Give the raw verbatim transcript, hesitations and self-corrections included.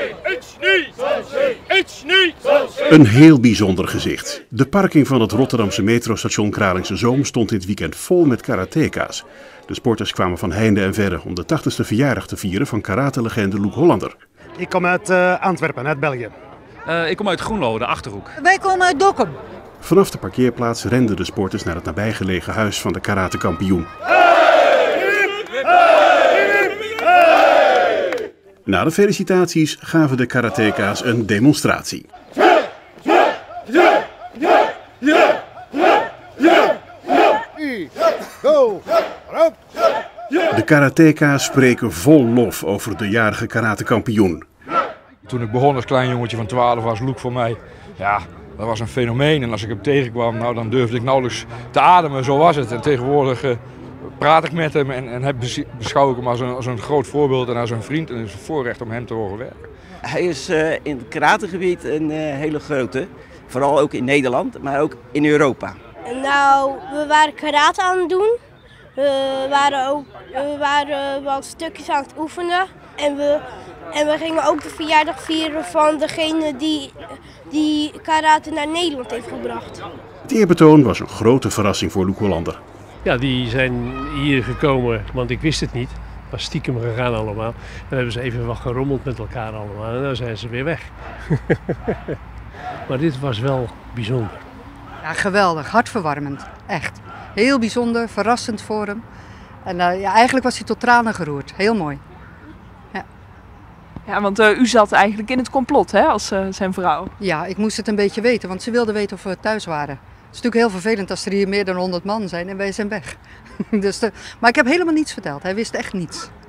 Een heel bijzonder gezicht. De parking van het Rotterdamse metrostation Kralingse Zoom stond dit weekend vol met karateka's. De sporters kwamen van heinde en verre om de tachtigste verjaardag te vieren van karatelegende Loek Hollander. Ik kom uit uh, Antwerpen, uit België. Uh, ik kom uit Groenlo, de Achterhoek. Wij komen uit Dokkum. Vanaf de parkeerplaats renden de sporters naar het nabijgelegen huis van de karatekampioen. Na de felicitaties gaven de karateka's een demonstratie. De karateka's spreken vol lof over de jarige karatekampioen. Toen ik begon als klein jongetje van twaalf was Loek voor mij, ja, dat was een fenomeen. En als ik hem tegenkwam, nou, dan durfde ik nauwelijks te ademen, zo was het. En tegenwoordig uh, praat ik met hem en, en heb, beschouw ik hem als een, als een groot voorbeeld en als een vriend. En het is een voorrecht om hem te horen werken. Hij is uh, in het karategebied een uh, hele grote, vooral ook in Nederland, maar ook in Europa. Nou, we waren karate aan het doen. We waren ook we waren wat stukjes aan het oefenen. En we, en we gingen ook de verjaardag vieren van degene die, die karate naar Nederland heeft gebracht. Het eerbetoon was een grote verrassing voor Loek Hollander. Ja, die zijn hier gekomen, want ik wist het niet. Het was stiekem gegaan allemaal. En dan hebben ze even wat gerommeld met elkaar allemaal en dan zijn ze weer weg. Maar dit was wel bijzonder. Ja, geweldig, hartverwarmend, echt. Heel bijzonder, verrassend voor hem. En uh, ja, eigenlijk was hij tot tranen geroerd, heel mooi. Ja, ja want uh, u zat eigenlijk in het complot, hè, als uh, zijn vrouw. Ja, ik moest het een beetje weten, want ze wilde weten of we thuis waren. Het is natuurlijk heel vervelend als er hier meer dan honderd man zijn en wij zijn weg. Dus de, maar ik heb helemaal niets verteld, hij wist echt niets.